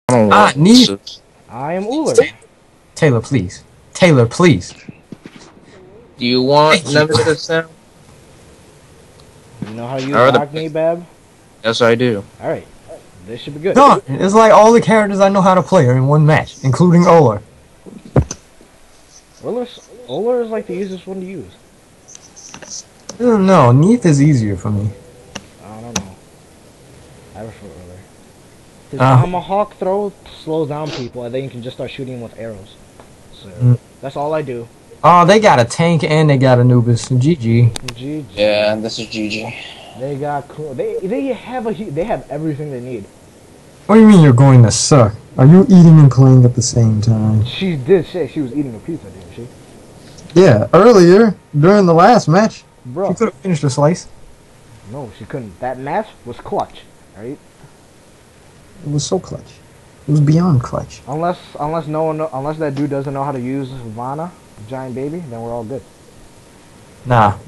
I don't Ah, want Neef. this. I am Uller. Taylor, please. Taylor, please. Do you want Thank you. Nemesis now? You know how to use Alright, Agni, Bab? yes, I do. Alright. This should be good. No, it's like all the characters I know how to play are in one match, including Ola. Uller is like the easiest one to use. I don't know. Neef is easier for me. I don't know. I prefer Uller. His tomahawk throw slows down people, and then you can just start shooting with arrows. So, that's all I do. Oh, they got a tank and they got Anubis. GG. GG. Yeah, this is GG. They got cool. They have everything they need. What do you mean you're going to suck? Are you eating and playing at the same time? She did say she was eating a pizza, didn't she? Yeah, earlier, during the last match, Bro. she could have finished a slice. No, she couldn't. That match was clutch, right? It was so clutch. It was beyond clutch. Unless that dude doesn't know how to use Vanna, giant baby, then we're all good. Nah.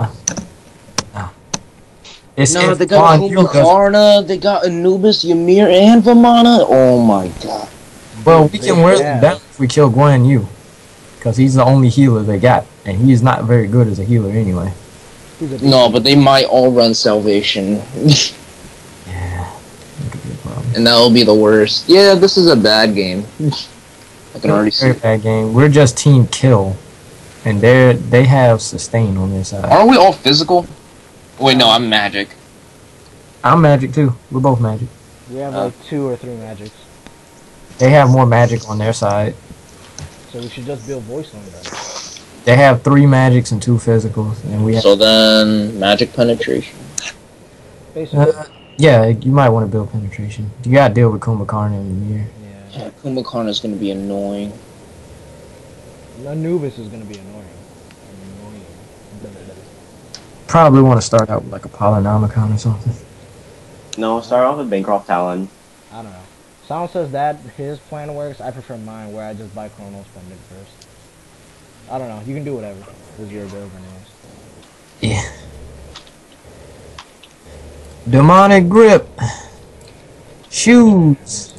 No, they got Kumbhakarna, they got Anubis, Ymir, and Vamana. Oh my god. Well, we can wear them down if we kill Guan Yu. Because he's the only healer they got. And he is not very good as a healer anyway. No, but they might all run Salvation. Yeah. That could be a problem. And that'll be the worst. Yeah, this is a bad game. I can already see. Very bad game. We're just team kill. And they have sustain on their side. Aren't we all physical? Wait, no, I'm magic. I'm magic too. We're both magic. We have like 2 or 3 magics. They have more magic on their side. So we should just build voice line then. They have 3 magics and 2 physicals, and we have. So then, magic penetration. Basically. Yeah, you might want to build penetration. You gotta deal with Kumbhakarna and Ymir. Yeah, Kumbhakarna is gonna be annoying. Anubis is gonna be annoying. Probably want to start out with like a Polynomicon or something. No, start off with Bancroft Talon. I don't know. Sound says that his plan works. I prefer mine, where I just buy Chronos from mid first. I don't know. You can do whatever. It's your build, anyways. Yeah. Demonic grip. Shoes.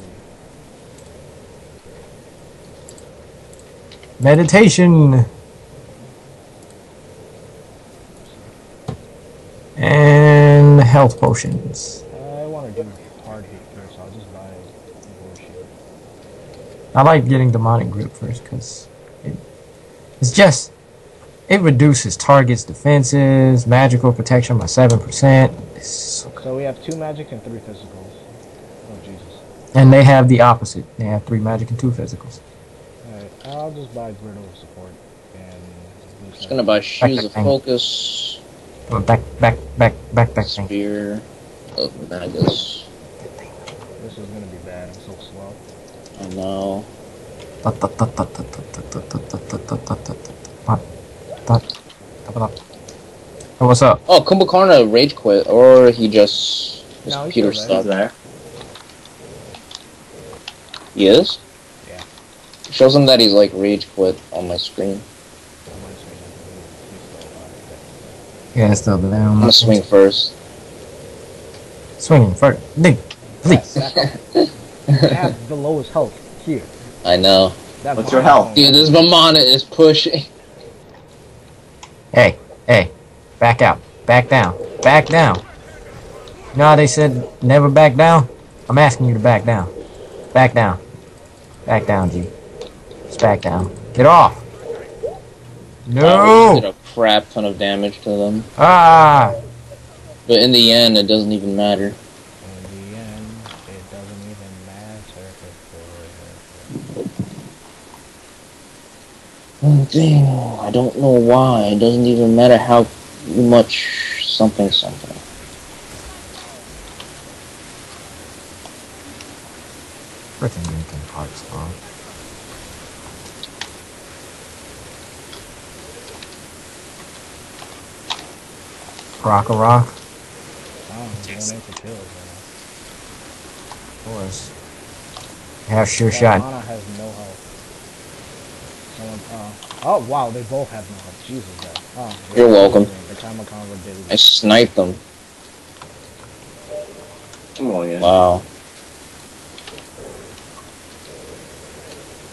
Meditation. And health potions. I want to do hard hit first, so I'll just buy bullshit. I like getting demonic grip first because it reduces targets' defenses, magical protection by 7%. So we have 2 magic and 3 physicals. Oh Jesus! And they have the opposite. They have 3 magic and 2 physicals. Alright, I'll just buy Griddle support and. Just gonna buy Shoes of Focus. Back. Spear of Magus. This is gonna be bad. I'm so slow. I know. Oh, what's up? Oh, Kumbhakarna rage quit, or he just his No, computer he's stopped. There. He is? Yeah. It shows him that he's like rage quit on my screen. Yeah, it's still there. I'm gonna swing first. Swinging first. Nick, please. I have the lowest health here. I know. That What's your health? Dude, this Vamana is pushing. Hey, back out, back down. You know how they said never back down? I'm asking you to back down. Back down, G. Just back down. Get off. No. Did a crap ton of damage to them. Ah. But in the end, it doesn't even matter. In the end, it doesn't even matter. Dang, I don't know why. It doesn't even matter how much something. Freaking Linkin Park song. Rock a rock. Oh, going in for kills. Of course. Have sure shot. Mana has no health. Oh wow, they both have no health. Jesus, that. Oh, You're welcome. The Kamikawa did I it. sniped them. I'm going in. Wow.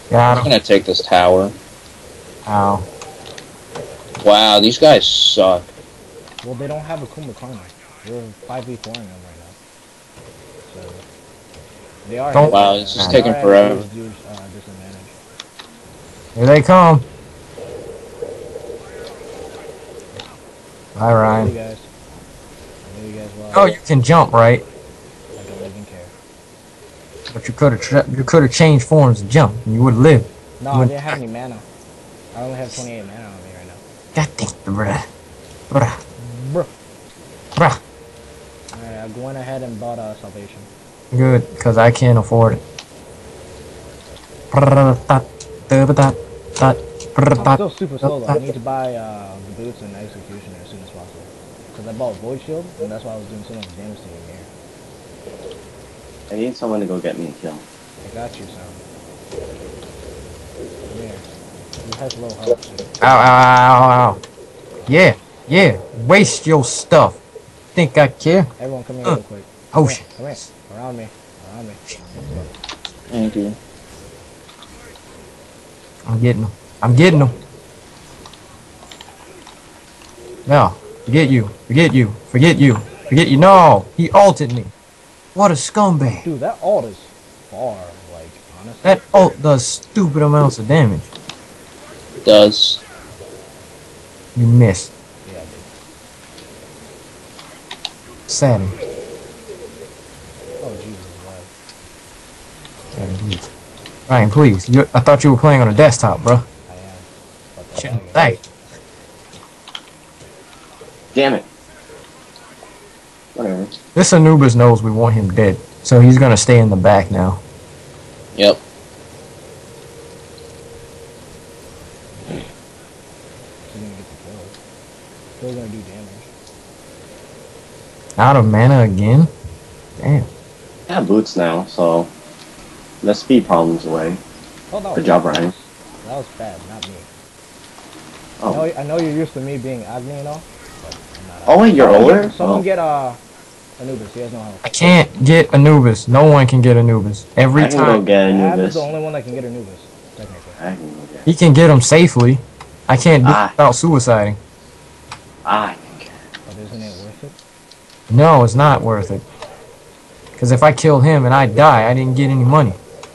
Got I'm him. gonna take this tower. Ow. Wow, these guys suck. Well, they don't have a Kumbhakarna. We're 5v4ing them right now. So they are Don't. Wow, this is they are taking at a forever. huge disadvantage. Here they come. Hi, I know Ryan. you guys. I know you guys well. Oh, you can jump, right? I don't even care. But you could have changed forms and jump, and you would have lived. No, You I would- didn't have any mana. I only have 28 mana on me right now. God damn it, bruh. Bruh. Bruh. Bruh. Alright, I went ahead and bought Salvation. Good, because I can't afford it. I'm still super slow though. I need to buy the boots and executioner as soon as possible. Because I bought Void Shield, and that's why I was doing so much damage to your mirror. I need someone to go get me a kill. I got you, son. Come here. You has low health, too. Ow, ow, ow, ow. Yeah, yeah. Waste your stuff. Think I care? Everyone come here real quick. Oh, Come here, shit. come here. Around me. Around me. Thank you. I'm getting them. I'm getting them. No. Forget you. Forget you. Forget you. Forget you. No. He ulted me. What a scumbag. Dude, that ult is far, like, honestly. That ult does stupid amounts of damage. Does. You missed. Yeah, dude. Sadly. Oh, Jesus, wow. Please. Ryan, please. I thought you were playing on a desktop, bro. I am. But that's Shouldn't not good. lag. Damn it. Whatever. This Anubis knows we want him dead, so he's gonna stay in the back now. Yep. He's gonna get the kill. Still gonna do damage. Out of mana again? Damn. I have boots now, so let's speed problems away. Oh, that was Good job, bad. Ryan. That was bad, not me. Oh. I know you're used to me being Agni and all, but I'm not. Oh wait, you're older? Someone Oh. get Anubis. He has no health. I can't get Anubis. No one can get Anubis. Every I can go time get Ab is Anubis. the only one that can get Anubis, technically. I can go get. he can get him safely. I can't do it Ah. without suiciding. I can get. But isn't it worth it? No, it's not worth it. Because if I kill him and I die, I didn't get any money.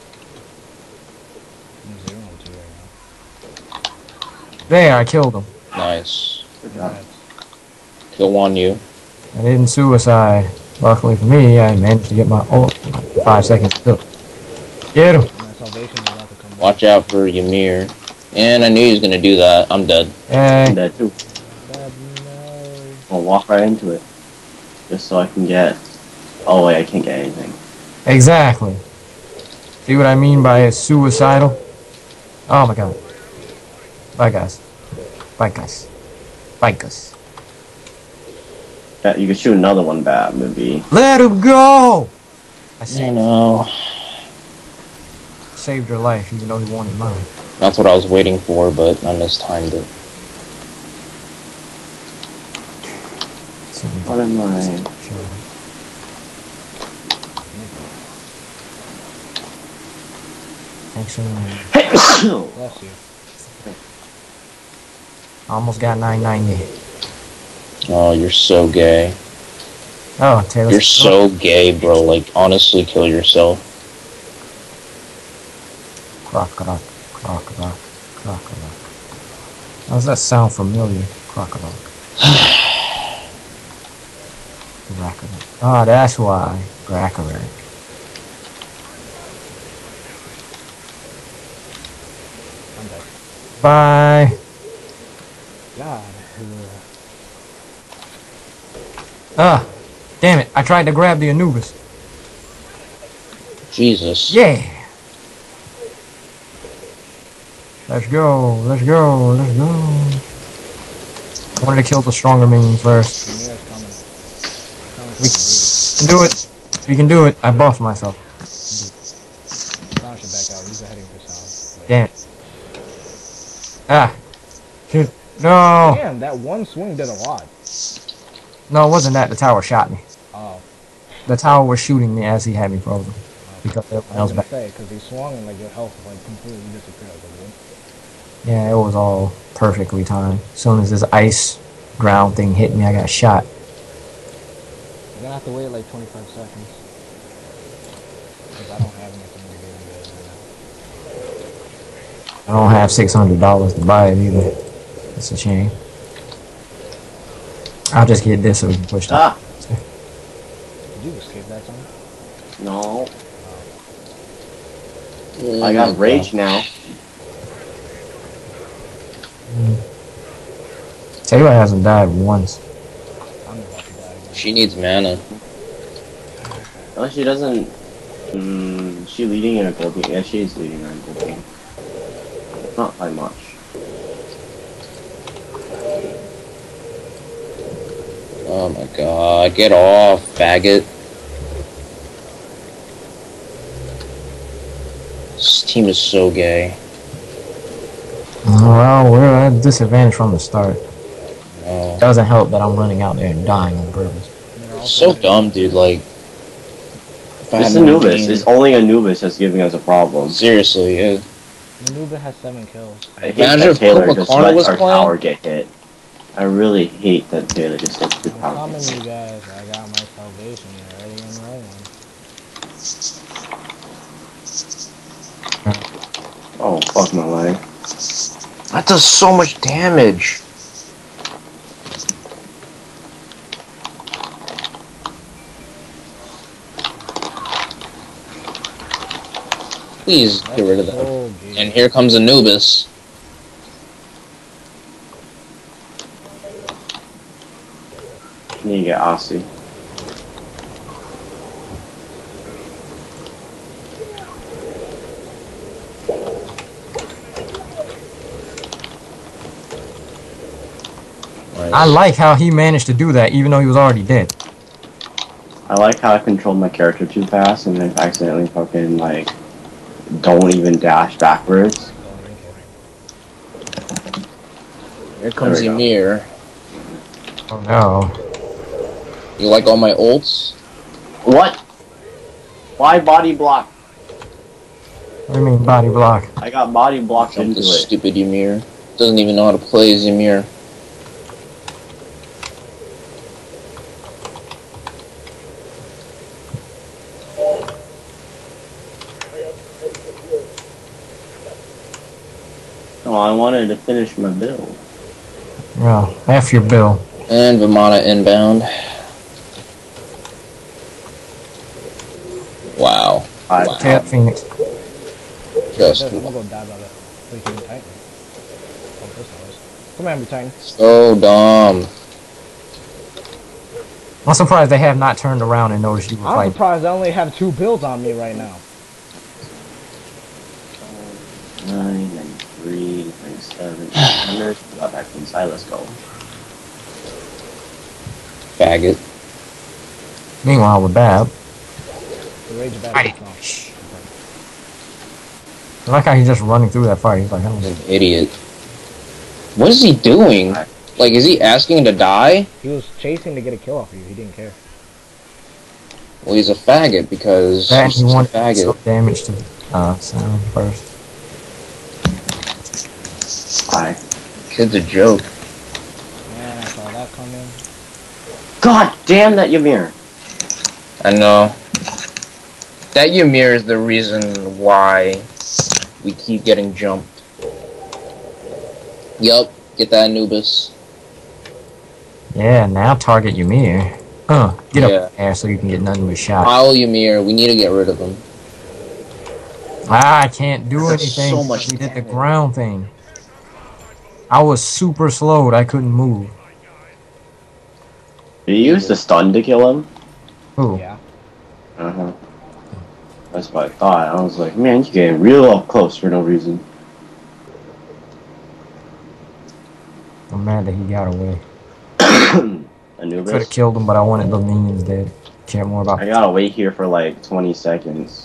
I'm 0-2 right There, I killed him. Nice. Good now. job. Kill one you. I didn't suicide. Luckily for me, I managed to get my ult. 5 seconds still. Get him. My salvation is about to come back. Watch out for Ymir. And I knew he was gonna do that. I'm dead. I'm Hey. dead too. God, no. I'll walk right into it. Just so I can get. Oh wait, I can't get anything. Exactly. See what I mean by a suicidal? Oh my god. Bye guys. Bye guys. Bye guys. Yeah, you could shoot another one bad, maybe. Let him go! I I know. saved your life even though he wanted mine. That's what I was waiting for, but I mistimed it. What am I? Actually, Bless you. I almost got 990. Oh, you're so gay. Oh, Taylor. You're so gay, bro. Like, honestly, kill yourself. Crocodile. Crocodile. Crocodile. How does that sound familiar? Crocodile. Crocodile. Ah, that's why. Crocodile. I'm dead. Bye. God. Ah, damn it. I tried to grab the Anubis. Jesus. Yeah. Let's go. Let's go. Let's go. I wanted to kill the stronger minion first. Ymir's coming. Coming We from can do it. We can do it. I buffed myself. Sound should back out. He's heading for sound. Damn it. Ah. Shit. No. Damn, that one swing did a lot. No, it wasn't that. The tower shot me. Oh. The tower was shooting me as he had me frozen. Oh. because everyone I was else gonna back. say, because he swung and like your health like completely disappeared. Yeah, it was all perfectly timed. As soon as this ice ground thing hit me, I got shot. You're gonna have to wait like 25 seconds. Because I don't have anything to give you guys right I don't have $600 to buy it either. It's a shame. I'll just get this so we can push that. Ah! now. Did you escape that time? No. I got rage now. Taylor hasn't died once. I'm about to die again. She needs mana. No, she doesn't. She leading in a gold game. Yeah, she is leading in a gold game. Not by much. Oh my god, get off, faggot. This team is so gay. Well, we're at a disadvantage from the start. No. Doesn't help that I'm running out there and dying on purpose. So dumb, dude, like... if I It's had my Anubis. main- It's only Anubis that's giving us a problem. Seriously, yeah. Manuba has 7 kills. I hate Imagine that if Taylor Copa just Carna lets was our playing. tower get hit. I really hate that Taylor just lets the I'm tower coming, get hit. you guys. I got my salvation already and rolling. Oh, fuck my life. That does so much damage. Please get rid of that. So gay. And here comes Anubis. Need to get Aussie. I like how he managed to do that even though he was already dead. I like how I controlled my character too fast and then accidentally fucking, like, don't even dash backwards. Here comes There we go. Ymir. Oh no. You like all my ults? What? Why body block? What do you mean body block? I got body blocked Jump into this it. stupid Ymir. Doesn't even know how to play as Ymir. Oh, I wanted to finish my build. Well, F your bill. And Vimana inbound. Wow. Wow. Cat Phoenix. Just I'm gonna go die by that freaking Titan. Oh, this noise. Come on, Titan. so dumb. I'm surprised they have not turned around and noticed you were I'm fighting. surprised I only have 2 builds on me right now. 9, 93, 97, 100. Got back inside, let's go. Faggot. Meanwhile, with Bab, The rage of Right. battle. I like how he's just running through that fight. He's like, He's an idiot. What is he doing? Like, is he asking to die? He was chasing to get a kill off of you. He didn't care. Well, he's a faggot because that he's he just a wanted faggot. some damage to sound first. Hi. Kid's a joke. Man, I saw that coming. God damn that Ymir! I know. That Ymir is the reason why we keep getting jumped. Yup, get that Anubis. Yeah, now target Ymir. Get Yeah. up there so you can get nothing but shot. Pile Ymir, we need to get rid of him. I can't do That's anything. so much He did the damage. ground thing. I was super slowed. I couldn't move. Did you use the stun to kill him? Ooh. Yeah. Uh-huh. That's what I thought. I was like, man, you getting real up close for no reason. I'm mad that he got away. Could Anubis? have killed him, but I wanted the minions dead. Care more about. I gotta wait here for like 20 seconds.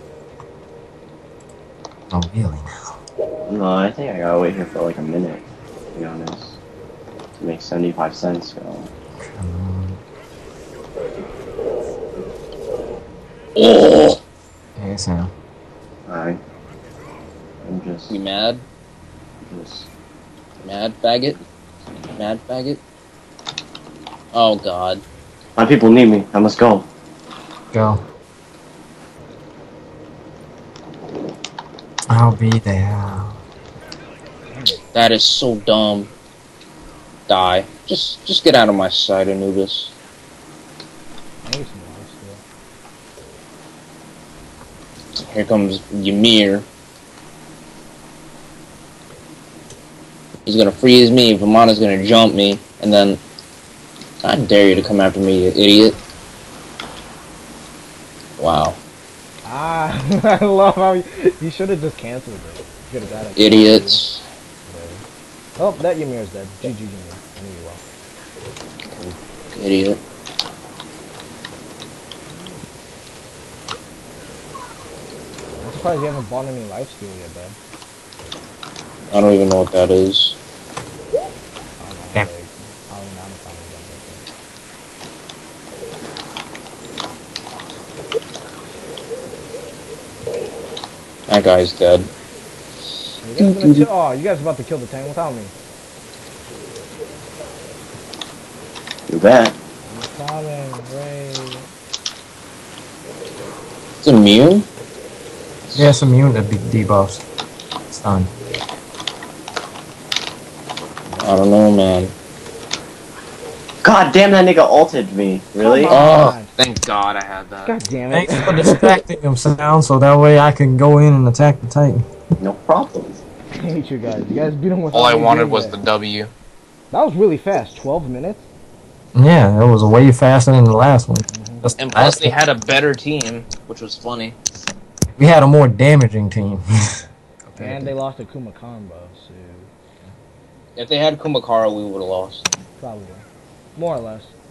Oh, really now? No, I think I gotta wait here for like a minute, to be honest. To make 75 cents go. Come on. Oh! Yeah, Okay, Sam. Alright. I'm just... You mad? just... Mad faggot? Mad faggot? Oh god. My people need me. I must go. Go. I'll be there. That is so dumb. Die. Just get out of my sight, Anubis. Maybe some life steal. Here comes Ymir. He's gonna freeze me, Vamana's gonna jump me, and then... I dare you to come after me, you idiot. Wow. Ah, I love how you should have just canceled it. You could have got it. Idiots. Oh, that Ymir is dead. GG Ymir. I knew you well. Idiot. I'm surprised you haven't bought any lifesteal yet, bud. I don't even know what that is. I don't know. Yeah. Like, I don't know. I'm fine with That guy's dead. that. You guys gonna kill? Oh, you guys about to kill the tank without me? Do that. I'm coming, Ray. It's immune? Yeah, it's immune to big debuffs. Stun. I don't know, man. God damn, that nigga ulted me. Really? Come on. Oh, thank God I had that. God damn it. Thanks for distracting him, Sound, so that way I can go in and attack the Titan. No problem. I hate you guys. You guys beat him without All I me wanted doing was that. the W. That was really fast. 12 minutes? Yeah, it was way faster than the last one. That's the And plus last they one. had a better team, which was funny. We had a more damaging team. And they lost to Kuma combo, so If they had Kumakara, we would have lost. probably. More or less.